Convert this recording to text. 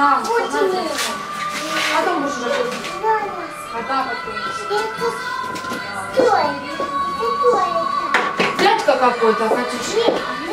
Нам. Путин. Потом будешь уже ходить. А да, потом. Что это? Дядька какой-то, Катюш.